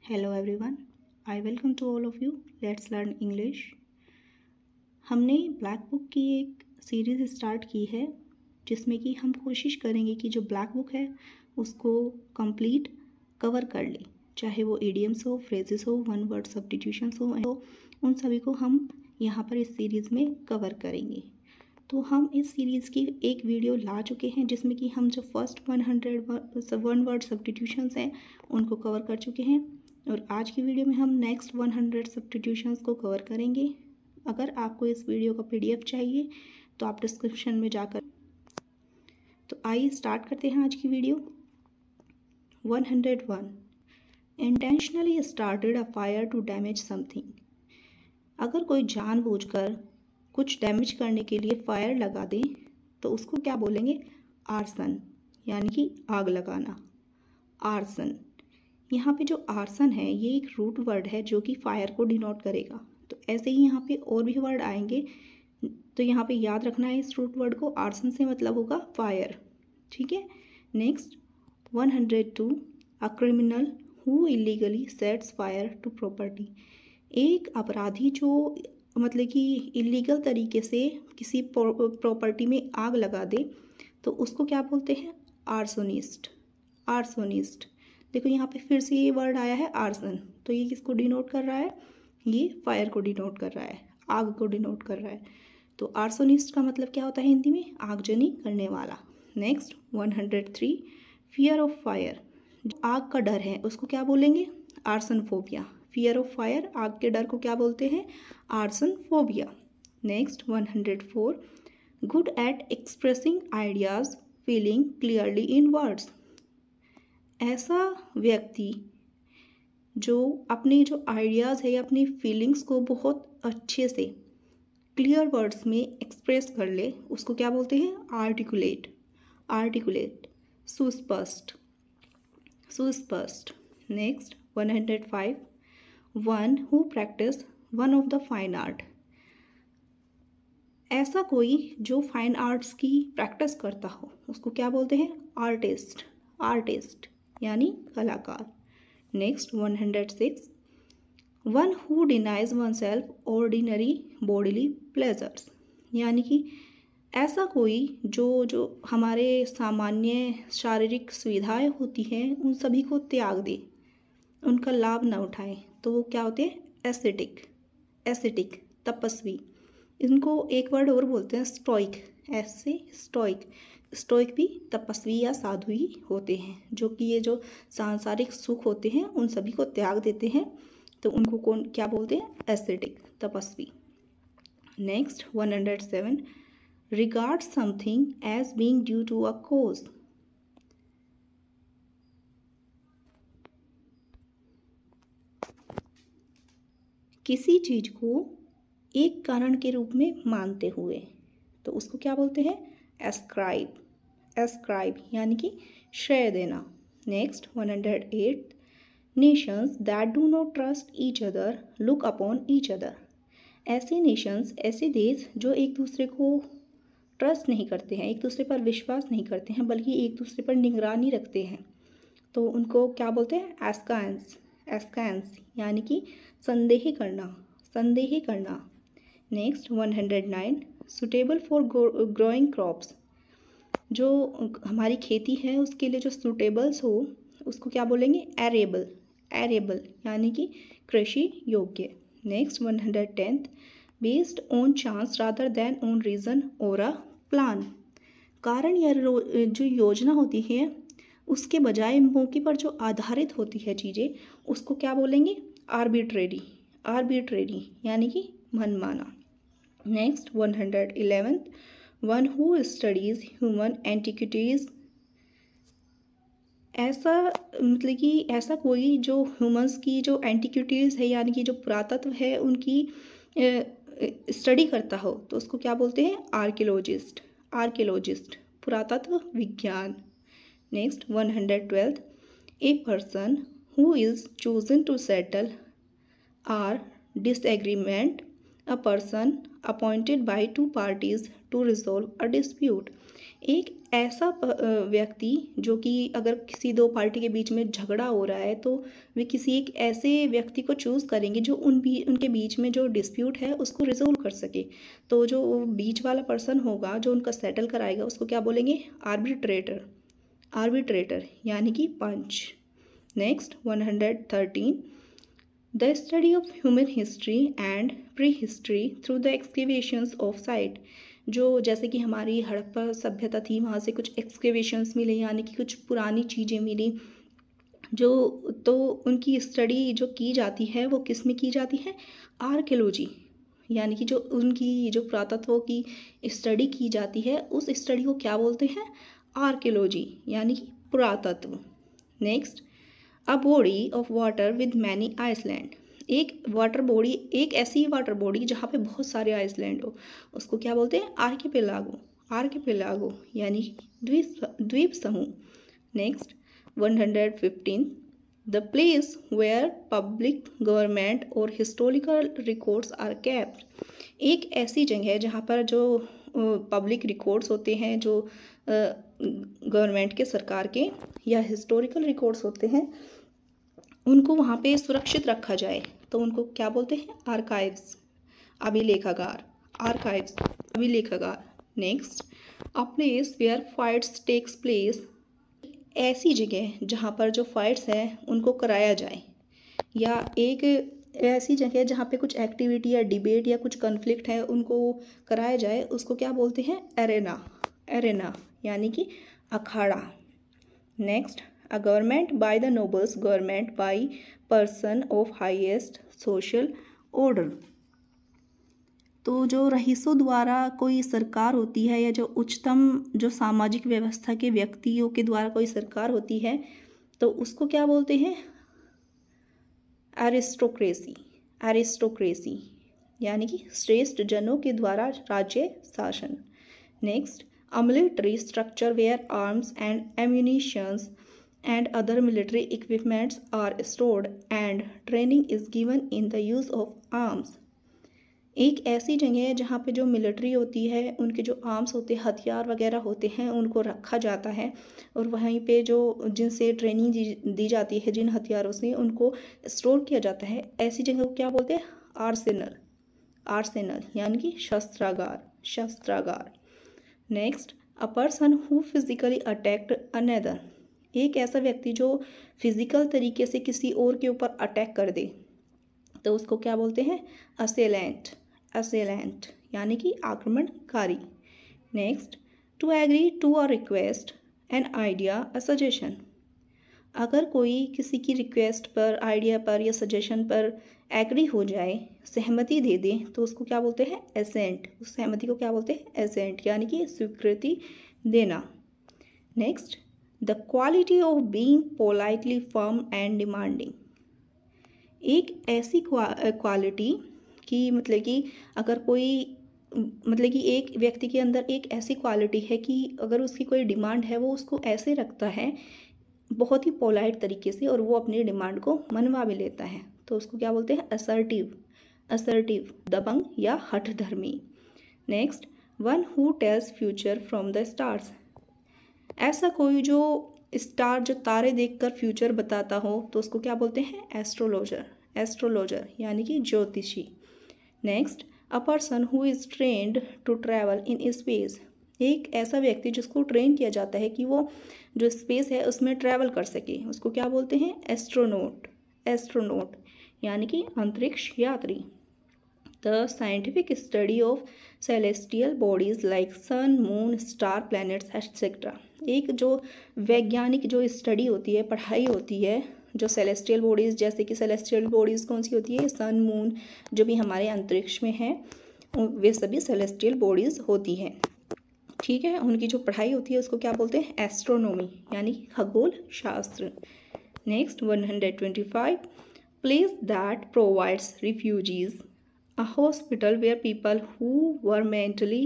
Hello everyone, I welcome to all of you. Let's learn English. हमने black book की एक series start की है जिसमें कि हम कोशिश करेंगे कि जो ब्लैक बुक है उसको कंप्लीट कवर कर ले, चाहे वो इडियम्स हो, फ्रेजेस हो, वन वर्ड सब्स्टिट्यूशंस हो, उन सभी को हम यहाँ पर इस सीरीज़ में कवर करेंगे। तो हम इस सीरीज़ की एक वीडियो ला चुके हैं जिसमें कि हम जो फर्स्ट 100 वन वर्ड सब्स्टिट्यूशंस हैं उनको कवर कर चुके हैं, और आज की वीडियो में हम नेक्स्ट 100 सब्स्टिट्यूशंस को कवर करेंगे। अगर आपको इस वीडियो का पीडीएफ चाहिए तो आप डिस्क्रिप्शन में जाकर, तो आइए स्टार्ट करते हैं आज की video. 101 intentionally started a fire to damage something. अगर कोई जानबूझकर कुछ डैमेज करने के लिए फायर लगा दे तो उसको क्या बोलेंगे? आर्सन, यानी कि आग लगाना। आर्सन, यहाँ पे जो आर्सन है ये एक रूट वर्ड है जो कि फायर को डिनोट करेगा। तो ऐसे ही यहाँ पे और भी वर्ड आएंगे, तो यहाँ पे याद रखना है इस रूट वर्ड को। आर्सन से मतलब होगा फायर, ठीक है। Next 102 a criminal who illegally sets fire to property. एक अपराधी जो मतलब कि इलीगल तरीके से किसी प्रॉपर्टी में आग लगा दे तो उसको क्या बोलते हैं? आर्सोनिस्ट। आर्सोनिस्ट, देखो यहाँ पे फिर से ये वर्ड आया है आर्सन। तो ये किसको डिनोट कर रहा है? ये फायर को डिनोट कर रहा है, आग को डिनोट कर रहा है। तो आर्सोनिस्ट का मतलब क्या होता है हिंदी में? आगजनी करने वाला। Next 103 fear of fire. आग का डर है उसको क्या बोलेंगे? आर्सनफोबिया। फियर ऑफ फायर, आग के डर को क्या बोलते हैं? Arsonphobia. Next 104 good at expressing ideas feeling clearly in words. ऐसा व्यक्ति जो अपने जो आइडियाज़ है या अपनी फीलिंग्स को बहुत अच्छे से क्लियर वर्ड्स में एक्सप्रेस कर ले उसको क्या बोलते हैं? आर्टिकुलेट। आर्टिकुलेट, सुस्पष्ट, सुस्पष्ट। Next 105 one who practice one of the fine art. ऐसा कोई जो फाइन आर्ट्स की प्रैक्टिस करता हो उसको क्या बोलते हैं? आर्टिस्ट। आर्टिस्ट यानी कलाकार। Next 106 one who denies oneself ordinary bodily pleasures. यानी कि ऐसा कोई जो हमारे सामान्य शारीरिक सुविधाएं होती हैं उन सभी को त्याग दे, उनका लाभ न उठाए, तो वो क्या होते हैं? एस्थेटिक। एस्थेटिक, तपस्वी। इनको एक वर्ड और बोलते हैं स्टोइक। ऐसे स्टोइक। स्टोइक भी तपस्वी या साधु ही होते हैं जो कि ये जो सांसारिक सुख होते हैं उन सभी को त्याग देते हैं, तो उनको कौन क्या बोलते हैं? एस्थेटिक, तपस्वी। Next 107 regard something as being due to a cause. किसी चीज को एक कारण के रूप में मानते हुए, तो उसको क्या बोलते हैं? एस्क्राइब। एस्क्राइब यानी कि श्रेय देना। Next 108 nations that do not trust each other look upon each other. ऐसे नेशंस, ऐसे देश जो एक दूसरे को ट्रस्ट नहीं करते हैं, एक दूसरे पर विश्वास नहीं करते हैं, बल्कि एक दूसरे पर निगरानी रखते हैं, तो उनको क्या बोलते हैं? एस्कांस। एस्कांस यानी कि संदेह करना, संदेह करना। Next 109 suitable for growing crops. जो हमारी खेती है उसके लिए जो सुटेबल्स हो उसको क्या बोलेंगे? एरेबल। एरेबल यानी कि कृषि योग्य। Next 110 based on chance rather than on reason or a plan. कारण या जो योजना होती है उसके बजाय मौके पर जो आधारित होती है चीज़ें उसको क्या बोलेंगे? आर्बिट्रेरी। आर्बिट्रेरी यानी कि मनमाना। Next 111 one who studies human antiquities. ऐसा मतलब कि ऐसा कोई जो ह्यूमंस की जो एंटिक्विटीज़ है यानी कि जो पुरातत्व है उनकी स्टडी करता हो, तो उसको क्या बोलते हैं? आर्कियोलॉजिस्ट। आर्कियोलॉजिस्ट, पुरातत्व विज्ञान। Next 112 a person who is chosen to settle or disagreement a person appointed by two parties to resolve a dispute। एक ऐसा व्यक्ति जो कि अगर किसी दो पार्टी के बीच में झगड़ा हो रहा है तो वे किसी एक ऐसे व्यक्ति को चूज़ करेंगे जो उनके बीच में जो डिस्प्यूट है उसको रिजोल्व कर सके। तो जो बीच वाला पर्सन होगा जो उनका सेटल कराएगा उसको क्या बोलेंगे? आर्बिट्रेटर। आर्बिट्रेटर यानी कि पंच। Next 113, the study of human history and prehistory through the excavations of site. जो जैसे कि हमारी हड़प्पा सभ्यता थी, वहाँ से कुछ एक्सकेवेशंस मिले यानी कि कुछ पुरानी चीज़ें मिली जो, तो उनकी स्टडी जो की जाती है वो किस में की जाती है? आर्कियोलॉजी। यानी कि जो उनकी जो पुरातत्व की स्टडी की जाती है उस स्टडी को क्या बोलते हैं? आर्कियोलॉजी यानी कि पुरातत्व। Next, a body of water with many island. एक वाटर बॉडी, एक ऐसी वाटर बॉडी जहाँ पे बहुत सारे आइसलैंड हो, उसको क्या बोलते हैं? आर्किपेलागो। आर्किपेलागो यानी द्वीप समूह। Next 115, the place where public, government और हिस्टोरिकल रिकॉर्ड्स आर केप्ट। एक ऐसी जगह जहाँ पर जो पब्लिक रिकॉर्ड्स होते हैं, जो गवर्नमेंट के, सरकार के, या हिस्टोरिकल रिकॉर्ड्स होते हैं, उनको वहाँ पे सुरक्षित रखा जाए तो उनको क्या बोलते हैं? आर्काइव्स, अभिलेखागार। आर्काइव्स, अभिलेखागार। Next, a place where fights takes place. ऐसी जगह जहाँ पर जो फाइट्स हैं उनको कराया जाए, या एक ऐसी जगह जहाँ पे कुछ एक्टिविटी या डिबेट या कुछ कन्फ्लिक्ट है उनको कराया जाए, उसको क्या बोलते हैं? एरेना। एरेना यानी कि अखाड़ा। Next, a government by the nobles, government by person of highest social order. तो जो रईसों द्वारा कोई सरकार होती है, या जो उच्चतम जो सामाजिक व्यवस्था के व्यक्तियों के द्वारा कोई सरकार होती है, तो उसको क्या बोलते हैं? एरिस्टोक्रेसी। एरिस्टोक्रेसी यानी कि श्रेष्ठ जनों के द्वारा राज्य शासन। Next, a military structure where arms and ammunitions and other military equipments are stored and training is given in the use of arms। एक ऐसी जगह है जहाँ पे जो मिलिट्री होती है, उनके जो आर्म्स होते हैं, हथियार वगैरह होते हैं, उनको रखा जाता है, और वहीं पे जो जिनसे ट्रेनिंग दी जाती है, जिन हथियारों से, उनको स्टोर किया जाता है। ऐसी जगह को क्या बोलते हैं? आर्सेनल। आर्सेनल यानी कि शस्त्रागार। शस्त्रागार। Next, a person who physically attacked another. एक ऐसा व्यक्ति जो फिजिकल तरीके से किसी और के ऊपर अटैक कर दे, तो उसको क्या बोलते हैं? असेलेंट। असेलेंट यानी कि आक्रमणकारी। Next, to agree to a request, an idea, a suggestion. अगर कोई किसी की रिक्वेस्ट पर, आइडिया पर या सजेशन पर एग्री हो जाए, सहमति दे दे, तो उसको क्या बोलते हैं? एसेंट। उस सहमति को क्या बोलते हैं? एसेंट यानी कि स्वीकृति देना। Next, the quality of being politely firm and demanding. एक ऐसी क्वालिटी कि मतलब कि अगर कोई, मतलब कि एक व्यक्ति के अंदर एक ऐसी क्वालिटी है कि अगर उसकी कोई डिमांड है वो उसको ऐसे रखता है बहुत ही पोलाइट तरीके से, और वो अपनी डिमांड को मनवा भी लेता है, तो उसको क्या बोलते हैं? असर्टिव। असर्टिव, दबंग या हठधर्मी। Next, one who tells future from the stars. ऐसा कोई जो स्टार, जो तारे देखकर फ्यूचर बताता हो, तो उसको क्या बोलते हैं? एस्ट्रोलॉजर। एस्ट्रोलॉजर यानी कि ज्योतिषी। Next, a person who is trained to travel in space. एक ऐसा व्यक्ति जिसको ट्रेन किया जाता है कि वो जो स्पेस है उसमें ट्रैवल कर सके, उसको क्या बोलते हैं? एस्ट्रोनॉट। एस्ट्रोनॉट यानी कि अंतरिक्ष यात्री। The scientific study of celestial bodies like sun, moon, star, planets etcetera. एक जो वैज्ञानिक जो स्टडी होती है, पढ़ाई होती है, जो सेलेस्टियल बॉडीज़, जैसे कि सेलेस्टियल बॉडीज़ कौन सी होती है? सन, मून, जो भी हमारे अंतरिक्ष में हैं, वे सभी सेलेस्टियल बॉडीज़ होती हैं। ठीक है, उनकी जो पढ़ाई होती है उसको क्या बोलते हैं? एस्ट्रोनॉमी यानी खगोल शास्त्र। Next 125, place that provides refugees, a hospital where people who were mentally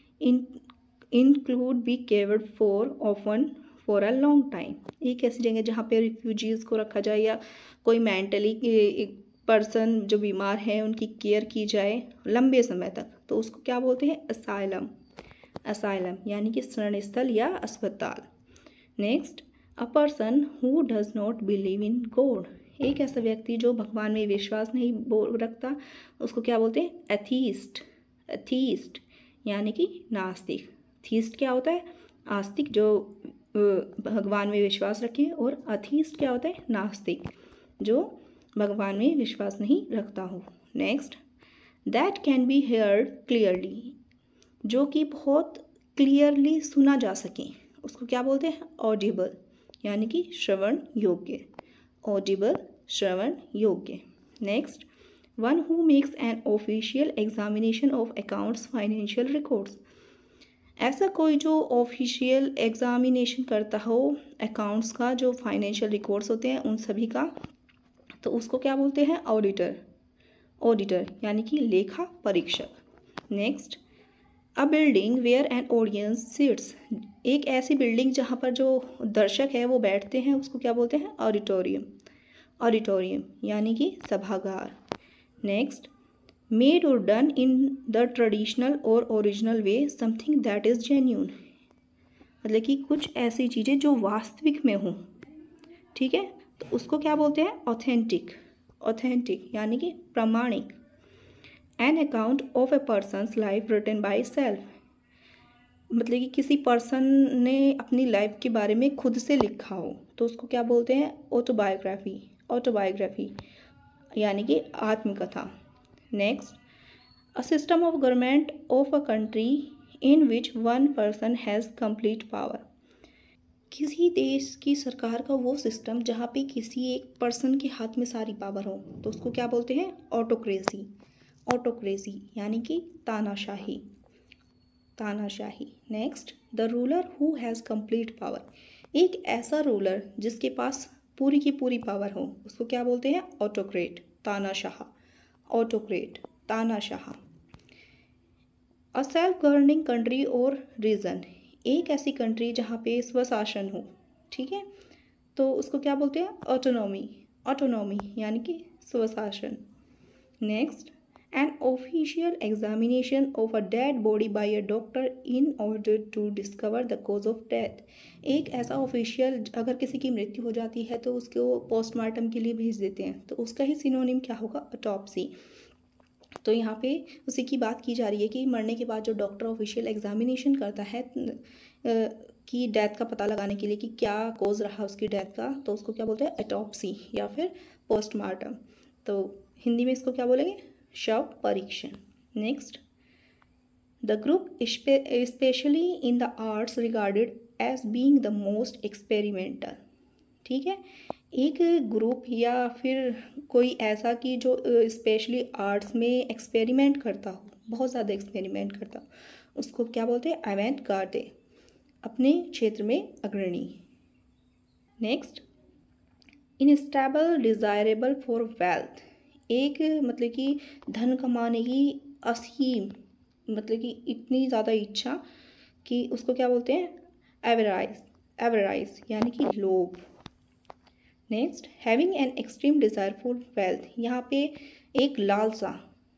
include be cared for often for a long time. एक ऐसी जगह जहाँ पे रिफ्यूजीज़ को रखा जाए, या कोई मेंटली पर्सन जो बीमार है उनकी केयर की जाए लंबे समय तक, तो उसको क्या बोलते हैं? असाइलम। असाइलम यानी कि शरण स्थल या अस्पताल। Next, a person who does not believe in God, एक ऐसा व्यक्ति जो भगवान में विश्वास नहीं रखता, उसको क्या बोलते हैं? एथीस्ट। एथीस्ट यानी कि नास्तिक। थीस्ट क्या होता है? आस्तिक जो भगवान में विश्वास रखे, और अथीस्ट क्या होता है? नास्तिक जो भगवान में विश्वास नहीं रखता हो। Next, that can be heard clearly, जो कि बहुत क्लियरली सुना जा सके, उसको क्या बोलते हैं? ऑडिबल यानी कि श्रवण योग्य। ऑडिबल श्रवण योग्य। Next, one who makes an official examination of accounts financial records, ऐसा कोई जो ऑफिशियल एग्जामिनेशन करता हो अकाउंट्स का, जो फाइनेंशियल रिकॉर्ड्स होते हैं उन सभी का, तो उसको क्या बोलते हैं? ऑडिटर। ऑडिटर यानी कि लेखा परीक्षक। Next, a building where an audience sits, एक ऐसी बिल्डिंग जहाँ पर जो दर्शक है वो बैठते हैं, उसको क्या बोलते हैं? ऑडिटोरियम। ऑडिटोरियम यानी कि सभागार। Next, made or done in the traditional or original way something that is genuine, मतलब कि कुछ ऐसी चीज़ें जो वास्तविक में हों, ठीक है, तो उसको क्या बोलते हैं? ऑथेंटिक। ऑथेंटिक यानी कि प्रामाणिक। An account of a person's life written by self, मतलब कि किसी पर्सन ने अपनी लाइफ के बारे में खुद से लिखा हो, तो उसको क्या बोलते हैं? ऑटोबायोग्राफी। ऑटोबायोग्राफी यानी कि आत्मकथा। Next, a system of government of a country in which one person has complete power, किसी देश की सरकार का वो सिस्टम जहाँ पे किसी एक पर्सन के हाथ में सारी पावर हो, तो उसको क्या बोलते हैं? ऑटोक्रेसी। ऑटोक्रेसी यानी कि तानाशाही। तानाशाही। Next, the ruler who has complete power, एक ऐसा रूलर जिसके पास पूरी की पूरी पावर हो, उसको क्या बोलते हैं? ऑटोक्रेट। तानाशाह। ऑटोक्रेट तानाशाह। A self governing country or region, एक ऐसी कंट्री जहाँ पे स्वशासन हो, ठीक है, तो उसको क्या बोलते हैं? ऑटोनॉमी। ऑटोनॉमी यानी कि स्वशासन। Next, an official examination of a dead body by a doctor in order to discover the cause of death, एक ऐसा ऑफिशियल, अगर किसी की मृत्यु हो जाती है तो उसको पोस्टमार्टम के लिए भेज देते हैं, तो उसका ही सिनोनिम क्या होगा? ऑटोप्सी। तो यहाँ पे उसी की बात की जा रही है कि मरने के बाद जो डॉक्टर ऑफिशियल एग्जामिनेशन करता है कि डेथ का पता लगाने के लिए कि क्या कोज रहा उसकी डेथ का, तो उसको क्या बोलते हैं? ऑटोप्सी या फिर पोस्टमार्टम। तो हिंदी में इसको क्या बोलेंगे? शव परीक्षण। Next, the group specially in the arts regarded as being the most experimental, ठीक है, एक ग्रुप या फिर कोई ऐसा कि जो स्पेशली आर्ट्स में एक्सपेरिमेंट करता हो, बहुत ज़्यादा एक्सपेरिमेंट करता हो, उसको क्या बोलते हैं? अवेंट गार्डे, अपने क्षेत्र में अग्रणी। Next, insatiable desirable for wealth, एक मतलब कि धन कमाने की असीम, मतलब कि इतनी ज़्यादा इच्छा कि उसको क्या बोलते हैं? एवराइज। एवराइज यानी कि लोभ। Next, having an extreme desire for wealth, यहाँ पे एक लालसा,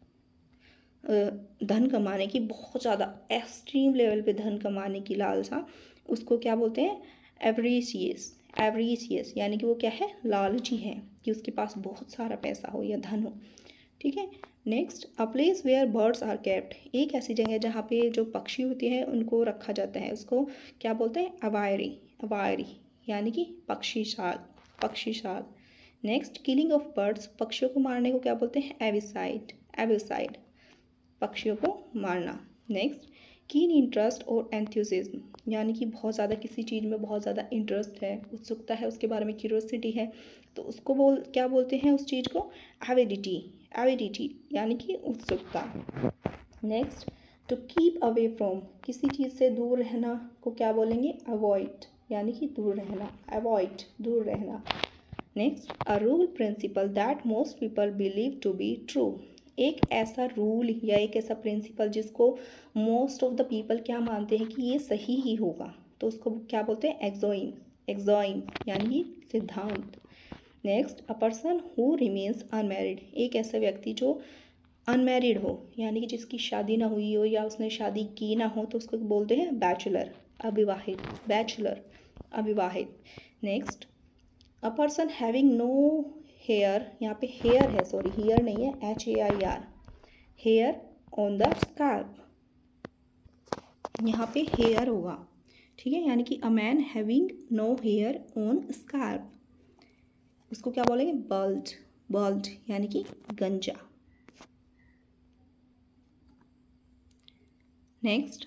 धन कमाने की, बहुत ज़्यादा एक्सट्रीम लेवल पे धन कमाने की लालसा, उसको क्या बोलते हैं? एवरीशियस। एवरीशियस यानी कि वो क्या है? लालची है, कि उसके पास बहुत सारा पैसा हो या धन हो, ठीक है। Next, a place where birds are kept, एक ऐसी जगह जहाँ पे जो पक्षी होते हैं उनको रखा जाता है, उसको क्या बोलते हैं? अवायरी। अवायरी यानी कि पक्षीशाल। पक्षीशाल। नेक्स्ट, किलिंग ऑफ बर्ड्स, पक्षियों को मारने को क्या बोलते हैं? एविसाइड। एविसाइड पक्षियों को मारना। नेक्स्ट, कीन इंटरेस्ट और एंथुसिज्म, यानी कि बहुत ज़्यादा किसी चीज़ में बहुत ज़्यादा इंटरेस्ट है, उत्सुकता है, उसके बारे में क्यूरियोसिटी है, तो उसको क्या बोलते हैं? उस चीज़ को एविडिटी। एविडिटी यानी कि उत्सुकता। Next, to keep away from, किसी चीज़ से दूर रहना को क्या बोलेंगे? अवॉइड यानी कि दूर रहना। अवॉइड दूर रहना। Next, a rule principle that most people believe to be true, एक ऐसा रूल या एक ऐसा प्रिंसिपल जिसको मोस्ट ऑफ द पीपल क्या मानते हैं कि ये सही ही होगा, तो उसको क्या बोलते हैं? एक्सोइम। एक्सोइम यानी सिद्धांत। Next, a person who remains unmarried, एक ऐसा व्यक्ति जो अनमैरिड हो यानी कि जिसकी शादी ना हुई हो या उसने शादी की ना हो तो उसको बोलते हैं बैचलर, अविवाहित, बैचलर, अविवाहित। Next, a person having no hair, यहाँ पे हेयर है, सॉरी हेयर नहीं है, HAIR, hair on the scalp, यहाँ पे हेयर होगा, ठीक है, यानी कि a man having no hair on scalp, उसको क्या बोलेंगे, बल्ड, बल्ड यानी कि गंजा। Next,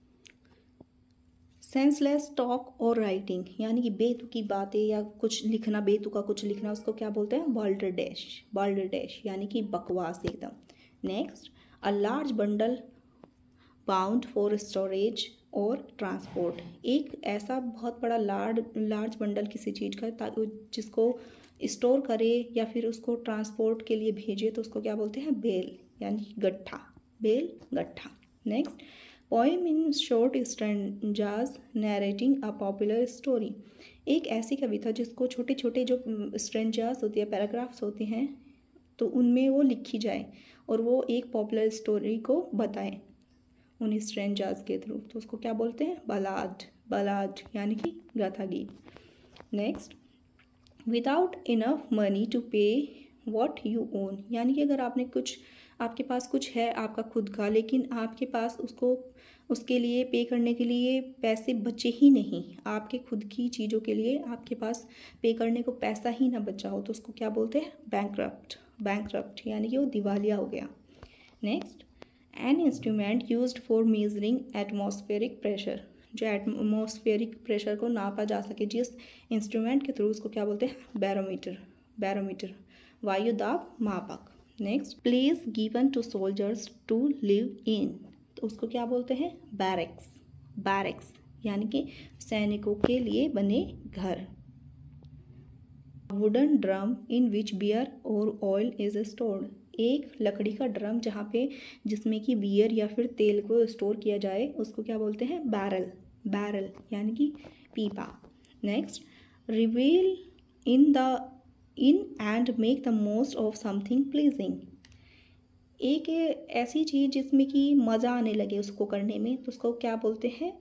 senseless talk or writing यानी कि बेतुकी बातें या कुछ लिखना, बेतुका कुछ लिखना, उसको क्या बोलते हैं, बाल्डरडेश, बाल्डरडेश यानी कि बकवास एकदम। Next, a large bundle bound for storage or transport, एक ऐसा बहुत बड़ा लार्ज बंडल किसी चीज़ का ताकि जिसको स्टोर करे या फिर उसको ट्रांसपोर्ट के लिए भेजे तो उसको क्या बोलते हैं, बेल यानी कि गट्ठा, बेल, गट्ठा। Next, poem in short stanzas narrating a popular story, एक ऐसी कविता जिसको छोटे छोटे जो स्ट्रेंजाज होती है, पैराग्राफ्स होते हैं, तो उनमें वो लिखी जाए और वो एक पॉपुलर स्टोरी को बताएं उन स्ट्रेंजार्स के थ्रू, तो उसको क्या बोलते हैं, बलाड, बलाड यानी कि गाथा गीत। Next, without enough money to pay what you own, यानी कि अगर आपने कुछ, आपके पास कुछ है आपका खुद का, लेकिन आपके पास उसको उसके लिए पे करने के लिए पैसे बचे ही नहीं, आपके खुद की चीज़ों के लिए आपके पास पे करने को पैसा ही ना बचा हो, तो उसको क्या बोलते हैं, बैंकरप्ट, बैंकरप्ट यानी कि वो दिवालिया हो गया। Next, an instrument used for measuring atmospheric pressure, जो एटमॉस्फेरिक प्रेशर को नापा जा सके जिस इंस्ट्रूमेंट के थ्रू, उसको क्या बोलते हैं, बैरोमीटर, बैरोमीटर, वायु दाब मापक। Next, place given to soldiers to live in, तो उसको क्या बोलते हैं, बैरक्स, बैरक्स यानी कि सैनिकों के लिए बने घर। Wooden drum in which beer or oil is stored, एक लकड़ी का ड्रम जहाँ पे जिसमें कि बियर या फिर तेल को स्टोर किया जाए उसको क्या बोलते हैं, बैरल, बैरल यानी कि पीपा। Next, revel in and make the most of something pleasing, एक ऐसी चीज़ जिसमें कि मज़ा आने लगे उसको करने में, तो उसको क्या बोलते हैं,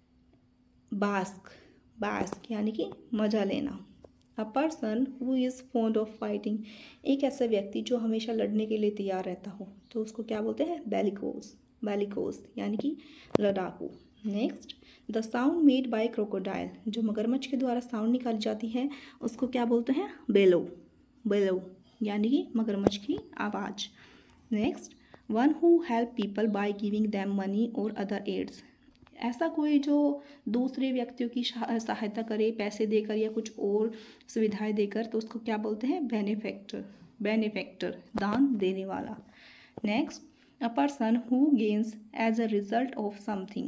बास्क, बास्क यानी कि मज़ा लेना। A person who is fond of fighting, एक ऐसा व्यक्ति जो हमेशा लड़ने के लिए तैयार रहता हो, तो उसको क्या बोलते हैं, बेलिकोस, बेलिकोस यानी कि लड़ाकू। Next, the sound made by crocodile, जो मगरमच्छ के द्वारा साउंड निकाली जाती है उसको क्या बोलते हैं, बेलो, बेलो यानी कि मगरमच्छ की आवाज़। Next, one who help people by giving them money or other aids, ऐसा कोई जो दूसरे व्यक्तियों की सहायता करे पैसे देकर या कुछ और सुविधाएं देकर, तो उसको क्या बोलते हैं, बेनिफैक्टर, बेनिफैक्टर दान देने वाला। Next, a person who gains as a result of something,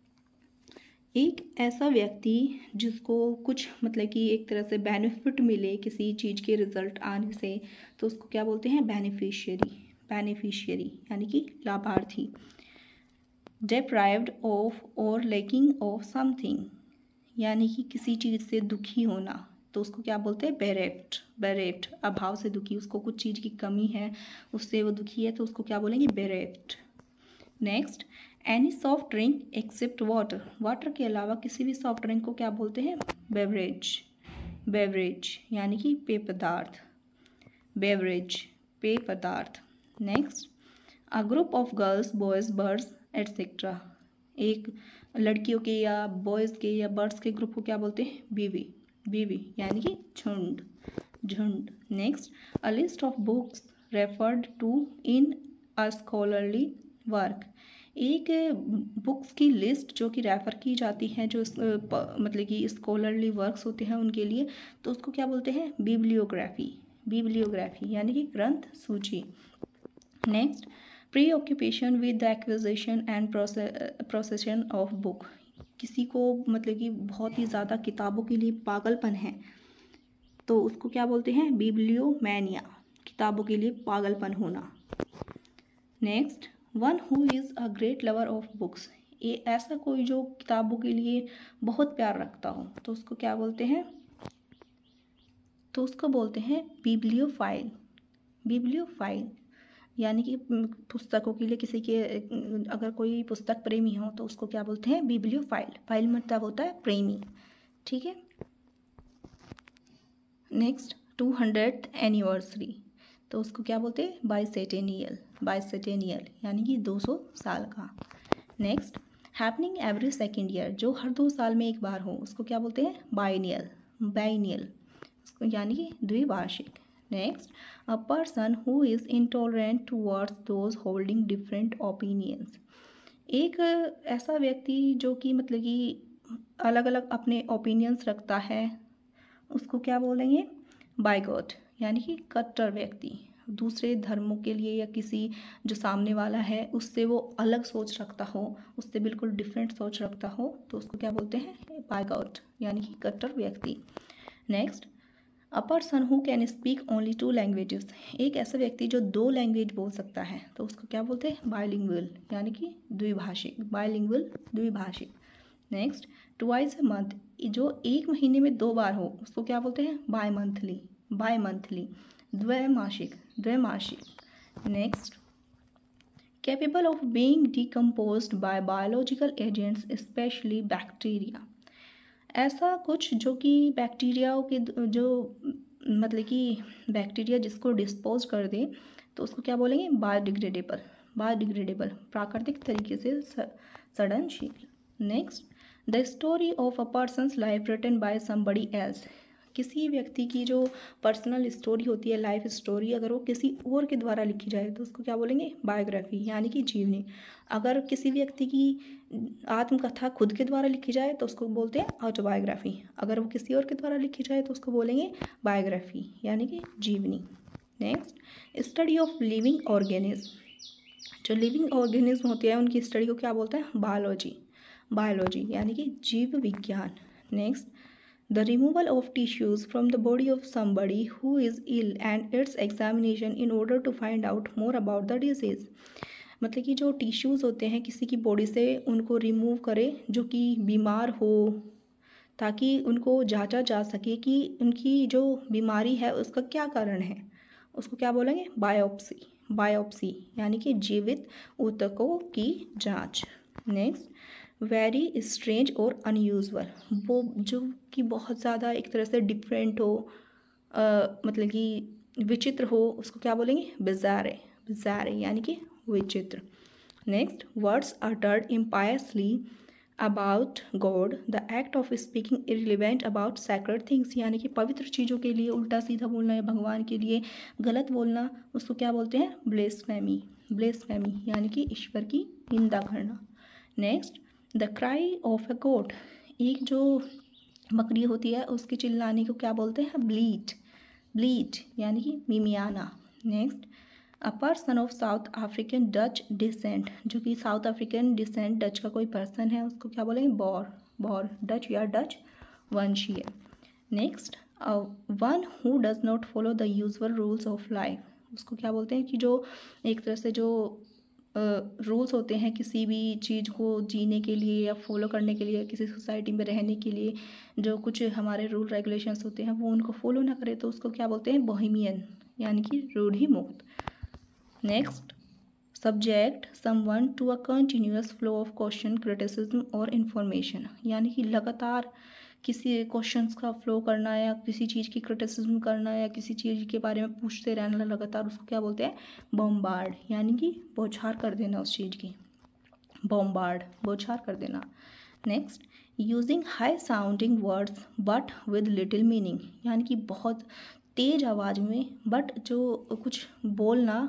एक ऐसा व्यक्ति जिसको कुछ मतलब कि एक तरह से बेनिफिट मिले किसी चीज़ के रिजल्ट आने से, तो उसको क्या बोलते हैं, बेनिफिशियरी, बेनिफिशियरी यानी कि लाभार्थी। Deprived of or lacking of something, यानी कि किसी चीज़ से दुखी होना, तो उसको क्या बोलते हैं, बेरेफ्ट, बेरेफ्ट अभाव से दुखी, उसको कुछ चीज़ की कमी है उससे वो दुखी है, तो उसको क्या बोलेंगे, bereft. Next, any soft drink except water, water के अलावा किसी भी सॉफ्ट ड्रिंक को क्या बोलते हैं, बेवरेज, बेवरेज यानी कि पेय पदार्थ, बेवरेज पेय पदार्थ। Next, a group of girls boys birds etcetera, एक लड़कियों के या बॉयज़ के या बर्ड्स के ग्रुप को क्या बोलते हैं, बीवी, बीवी यानी कि झुंड, झुंड। Next, a list of books referred to in a scholarly work, एक बुक्स की लिस्ट जो कि रेफ़र की जाती है जो मतलब कि स्कॉलरली वर्क्स होते हैं उनके लिए, तो उसको क्या बोलते हैं, बिब्लियोग्राफी, बिब्लियोग्राफी यानी कि ग्रंथ सूची। Next, preoccupation with the acquisition and possession of book, किसी को मतलब कि बहुत ही ज़्यादा किताबों के लिए पागलपन है, तो उसको क्या बोलते हैं, बिब्लियोमैनिया, किताबों के लिए पागलपन होना। Next, one who is a great lover of books, ये ऐसा कोई जो किताबों के लिए बहुत प्यार रखता हो, तो उसको क्या बोलते हैं, तो उसको बोलते हैं बिब्लियोफाइल, बिब्लियोफाइल। यानी कि पुस्तकों के लिए किसी के अगर कोई पुस्तक प्रेमी हो तो उसको क्या बोलते हैं? बिब्लियोफाइल। फाइल मतलब होता है प्रेमी, ठीक है। नेक्स्ट 200th एनिवर्सरी, तो उसको क्या बोलते हैं? बाइसेटेनियल। बाइसेटेनियल यानी कि 200 साल का। Next happening every second year, जो हर 2 साल में एक बार हो उसको क्या बोलते हैं? बाइनियल। बाइनियल यानी कि द्विवार्षिक। Next a person who is intolerant towards those holding different opinions, एक ऐसा व्यक्ति जो कि मतलब कि अलग अलग अपने ओपिनियंस रखता है, उसको क्या बोलेंगे? बाइगॉट यानी कि कट्टर व्यक्ति। दूसरे धर्मों के लिए या किसी जो सामने वाला है उससे वो अलग सोच रखता हो, उससे बिल्कुल डिफरेंट सोच रखता हो, तो उसको क्या बोलते हैं? बाइगॉट यानी कि कट्टर व्यक्ति। Next a person who can speak only 2 languages, एक ऐसा व्यक्ति जो 2 लैंग्वेज बोल सकता है, तो उसको क्या बोलते हैं? बाइलिंगुअल यानी कि द्विभाषिक। बाइलिंगुअल द्विभाषिक। नेक्स्ट ट्वाइस अ मंथ, जो 1 महीने में 2 बार हो उसको क्या बोलते हैं? Bimonthly. बाय मंथली द्वैमासिक। द्वैमासिक। Next capable of being decomposed by biological agents specially bacteria, ऐसा कुछ जो कि बैक्टीरियाओं के जो मतलब कि बैक्टीरिया जिसको डिस्पोज कर दे, तो उसको क्या बोलेंगे? बायोडिग्रेडेबल। बायोडिग्रेडेबल प्राकृतिक तरीके से सड़नशील। Next the story of a person's life written by somebody else, किसी व्यक्ति की जो पर्सनल स्टोरी होती है, लाइफ स्टोरी, अगर वो किसी और के द्वारा लिखी जाए तो उसको क्या बोलेंगे? बायोग्राफी यानी कि जीवनी। अगर किसी व्यक्ति की आत्मकथा खुद के द्वारा लिखी जाए तो उसको बोलते हैं ऑटोबायोग्राफी। अगर वो किसी और के द्वारा लिखी जाए तो उसको बोलेंगे बायोग्राफी यानी कि जीवनी। Next study of living organism, जो लिविंग ऑर्गेनिज्म होते हैं उनकी स्टडी को क्या बोलते हैं? बायोलॉजी। बायोलॉजी यानी कि जीव विज्ञान। Next the removal of tissues from the body of somebody who is ill and its examination in order to find out more about the disease, मतलब कि जो टिश्यूज़ होते हैं किसी की बॉडी से उनको रिमूव करे जो कि बीमार हो, ताकि उनको जांचा जा सके कि उनकी जो बीमारी है उसका क्या कारण है, उसको क्या बोलेंगे? बायोप्सी। बायोप्सी यानी कि जीवित ऊतकों की जांच। Next very strange or unusual, वो जो कि बहुत ज़्यादा एक तरह से डिफरेंट हो, मतलब कि विचित्र हो, उसको क्या बोलेंगे? बिज़ारे। बिज़ारे यानी कि विचित्र। Next words uttered impiously about God, the act of speaking irrelevant about sacred things, यानी कि पवित्र चीज़ों के लिए उल्टा सीधा बोलना या भगवान के लिए गलत बोलना, उसको क्या बोलते हैं? ब्लेस्फेमी। ब्लेस्फेमी यानी कि ईश्वर की निंदा करना। Next the cry of a goat, एक जो बकरी होती है उसके चिल्लाने को क्या बोलते हैं? ब्लीट। ब्लीट यानी कि मिमियाना। Next a person of South African Dutch descent, जो कि साउथ अफ्रीकन डिसेंट डच का कोई पर्सन है उसको क्या बोलेंगे? बॉर। बॉर डच या डच वंशीय। Next one who does not follow the usual rules of life, उसको क्या बोलते हैं? कि जो एक तरह से जो रूल्स होते हैं किसी भी चीज़ को जीने के लिए या फॉलो करने के लिए, किसी सोसाइटी में रहने के लिए जो कुछ हमारे रूल रेगुलेशंस होते हैं वो उनको फॉलो ना करे तो उसको क्या बोलते हैं? बोहेमियन यानी कि रूढ़िमुक्त। Next subject someone to a continuous flow of question criticism or information, यानी कि लगातार किसी क्वेश्चंस का फ्लो करना या किसी चीज़ की क्रिटिसिज्म करना या किसी चीज़ के बारे में पूछते रहना लगातार, उसको क्या बोलते हैं? बॉम्बार्ड यानी कि बौछार कर देना उस चीज़ की। बॉम्बार्ड बौछार कर देना। Next using high sounding words but with little meaning, यानी कि बहुत तेज आवाज़ में बट जो कुछ बोलना,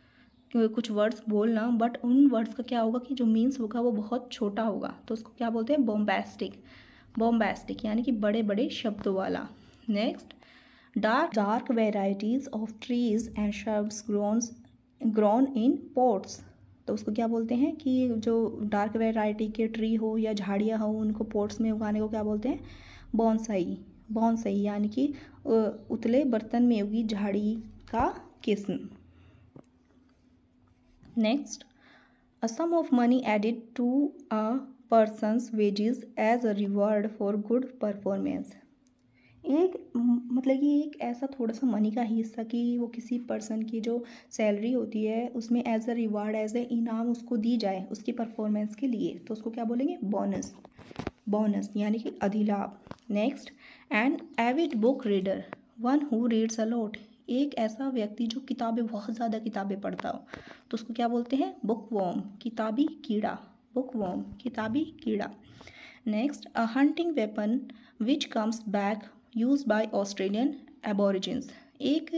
कुछ वर्ड्स बोलना बट उन वर्ड्स का क्या होगा कि जो मीन्स होगा वो बहुत छोटा होगा, तो उसको क्या बोलते हैं? बॉम्बैस्टिक। बॉम्बैस्टिक यानी कि बड़े बड़े शब्दों वाला। Next dark varieties of trees and shrubs grown in pots, तो उसको क्या बोलते हैं? कि जो डार्क वेराइटी के ट्री हो या झाड़ियाँ हो उनको पॉट्स में उगाने को क्या बोलते हैं? बॉन्साई। बॉन्साई यानी कि उतले बर्तन में उगी झाड़ी का किस्म। नेक्स्ट a sum of money added to a person's wages as a reward for good performance, एक मतलब कि एक ऐसा थोड़ा सा मनी का हिस्सा कि वो किसी पर्सन की जो सैलरी होती है उसमें as a reward, as a इनाम उसको दी जाए उसकी परफॉर्मेंस के लिए, तो उसको क्या बोलेंगे? बोनस। बोनस यानी कि अधिलाभ। Next, an avid book reader, one who reads a lot, एक ऐसा व्यक्ति जो किताबें, बहुत ज़्यादा किताबें पढ़ता हो, तो उसको क्या बोलते हैं? बुक वॉर्म, किताबी कीड़ा। बुक वॉर्म, किताबी कीड़ा। Next, a hunting weapon which comes back use by Australian aborigines, एक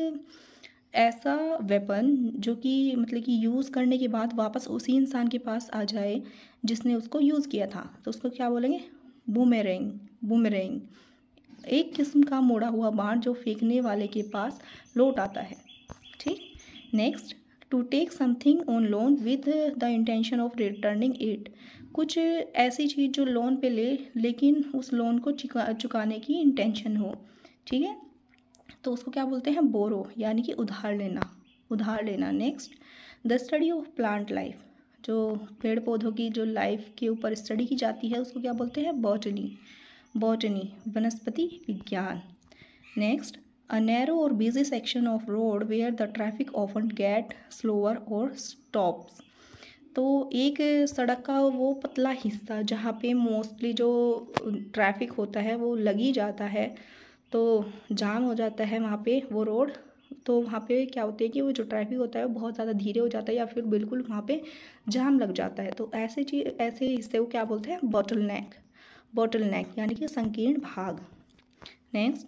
ऐसा वेपन जो कि मतलब कि यूज़ करने के बाद वापस उसी इंसान के पास आ जाए जिसने उसको यूज़ किया था, तो उसको क्या बोलेंगे? बूमेरैंग। बूमेरैंग, एक किस्म का मोड़ा हुआ बाण जो फेंकने वाले के पास लौट आता है। ठीक। Next, to take something on loan with the intention of returning it, कुछ ऐसी चीज़ जो लोन पे ले लेकिन उस लोन को चुकाने की इंटेंशन हो। ठीक है, तो उसको क्या बोलते हैं? बोरो, यानी कि उधार लेना। उधार लेना। Next, the study of plant life, जो पेड़ पौधों की जो लाइफ के ऊपर स्टडी की जाती है उसको क्या बोलते हैं? बॉटनी। बॉटनी, वनस्पति विज्ञान। Next, a narrow or busy section of road where the traffic often get slower or stops, तो एक सड़क का वो पतला हिस्सा जहाँ पे मोस्टली जो ट्रैफिक होता है वो लग ही जाता है, तो जाम हो जाता है वहाँ पे वो रोड, तो वहाँ पे क्या होता है कि वो जो ट्रैफिक होता है वो बहुत ज़्यादा धीरे हो जाता है या फिर बिल्कुल वहाँ पे जाम लग जाता है, तो ऐसे चीज़, ऐसे हिस्से को क्या बोलते हैं? बॉटल नेक। बॉटल नेक यानी कि संकीर्ण भाग। Next,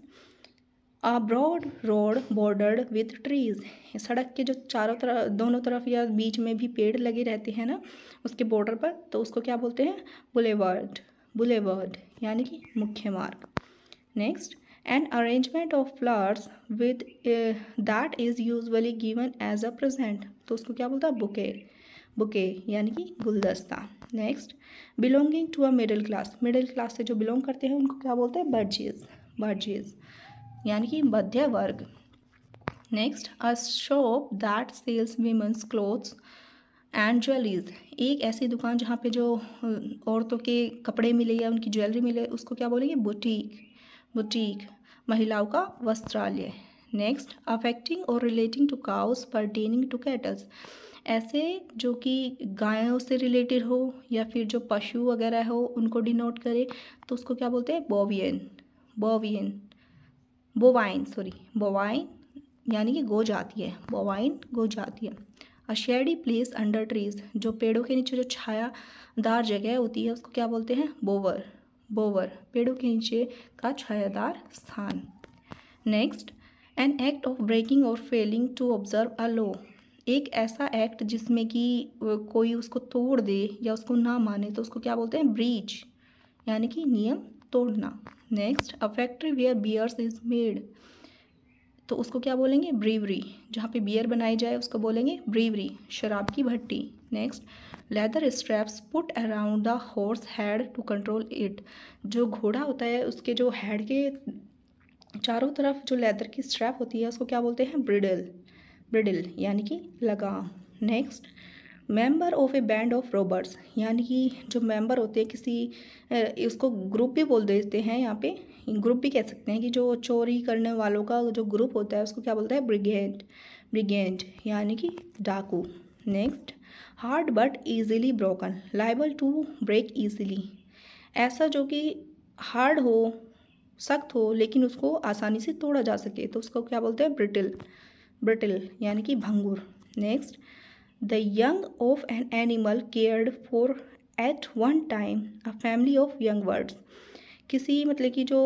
a broad road bordered with trees, सड़क के जो चारों तरफ, दोनों तरफ या बीच में भी पेड़ लगे रहते हैं ना उसके बॉर्डर पर, तो उसको क्या बोलते हैं? बुलेवर्ड। बुलेवर्ड यानी कि मुख्य मार्ग। Next, an arrangement of flowers with that is usually given as a present, तो उसको क्या बोलता है? बुके। बुके यानी कि गुलदस्ता। Next, belonging to a middle class, middle class से जो बिलोंग करते हैं उनको क्या बोलते हैं? बर्जेस। बर्जेस यानी कि मध्य वर्ग। Next, a shop that sells women's clothes and jewelleries, एक ऐसी दुकान जहाँ पे जो औरतों के कपड़े मिले या उनकी ज्वेलरी मिले उसको क्या बोलेंगे? बुटीक। बुटीक, महिलाओं का वस्त्रालय। Next, affecting or relating to cows pertaining to cattles, ऐसे जो कि गायों से रिलेटेड हो या फिर जो पशु वगैरह हो उनको डिनोट करे, तो उसको क्या बोलते हैं? बोवियन। बोवियन, बोवाइन, बोवाइन यानी कि गो जाती है। बोवाइन गो जाती है। A shady place under trees, जो पेड़ों के नीचे जो छायादार जगह होती है उसको क्या बोलते हैं? बोवर। बोवर, पेड़ों के नीचे का छायादार स्थान। Next, an act of breaking or failing to observe a law, एक ऐसा एक्ट जिसमें कि कोई उसको तोड़ दे या उसको ना माने, तो उसको क्या बोलते हैं? ब्रीच यानी कि नियम तोड़ना। Next, a factory where beers is made, तो उसको क्या बोलेंगे? ब्रीवरी, जहाँ पे बियर बनाई जाए उसको बोलेंगे ब्रीवरी, शराब की भट्टी। Next, leather straps put around the horse head to control it, जो घोड़ा होता है उसके जो हेड के चारों तरफ जो लेदर की स्ट्रैप होती है उसको क्या बोलते हैं? ब्रिडल। ब्रिडल यानी कि लगाम। Next, member of a band of robbers, यानी कि जो मेंबर होते हैं किसी उसको ग्रुप भी बोल देते हैं, यहाँ पे ग्रुप भी कह सकते हैं कि जो चोरी करने वालों का जो ग्रुप होता है उसको क्या बोलता है? ब्रिगेड। ब्रिगेड यानी कि डाकू। Next, hard but easily broken, liable to break easily, ऐसा जो कि हार्ड हो, सख्त हो लेकिन उसको आसानी से तोड़ा जा सके, तो उसको क्या बोलते हैं? ब्रिटिल। ब्रिटिल यानी कि भंगुर। Next, the young of an animal cared for at one time a family of young birds, किसी मतलब कि जो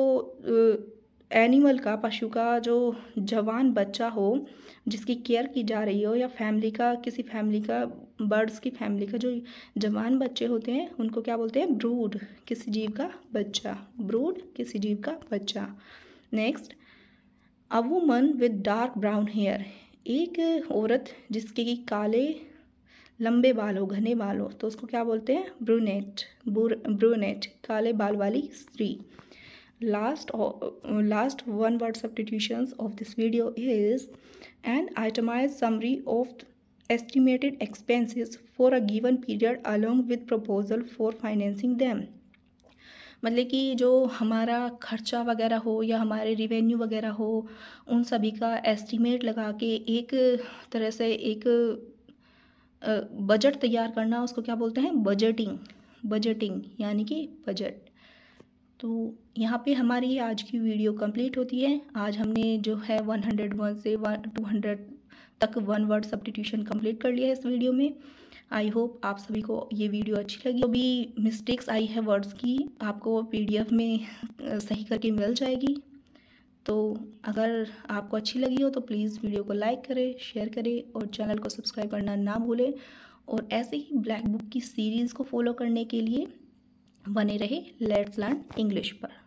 एनिमल का, पशु का जो जवान बच्चा हो जिसकी केयर की जा रही हो, या फैमिली का, किसी फैमिली का, बर्ड्स की फैमिली का जो जवान बच्चे होते हैं उनको क्या बोलते हैं? ब्रूड, किसी जीव का बच्चा। ब्रूड, किसी जीव का बच्चा। Next, a woman with dark brown hair, एक औरत जिसके कि काले लंबे बाल हो, घने बाल हो, तो उसको क्या बोलते हैं? ब्रूनेट। ब्रूनेट, काले बाल वाली स्त्री। Last one word substitutions of this video is an itemized summary of estimated expenses for a given period along with proposal for financing them. मतलब कि जो हमारा खर्चा वगैरह हो या हमारे रिवेन्यू वगैरह हो, उन सभी का एस्टिमेट लगा के एक तरह से एक बजट तैयार करना, उसको क्या बोलते हैं, बजटिंग। बजटिंग यानी कि बजट। तो यहाँ पे हमारी आज की वीडियो कंप्लीट होती है। आज हमने जो है 101 से 200 तक वन वर्ड सब्स्टिट्यूशन कंप्लीट कर लिया है इस वीडियो में। आई होप आप सभी को ये वीडियो अच्छी लगी। जो भी मिस्टेक्स आई है वर्ड्स की, आपको PDF में सही करके मिल जाएगी। तो अगर आपको अच्छी लगी हो तो प्लीज़ वीडियो को लाइक करें, शेयर करें और चैनल को सब्सक्राइब करना ना भूलें। और ऐसे ही ब्लैक बुक की सीरीज़ को फॉलो करने के लिए बने रहे लेट्स लर्न इंग्लिश पर।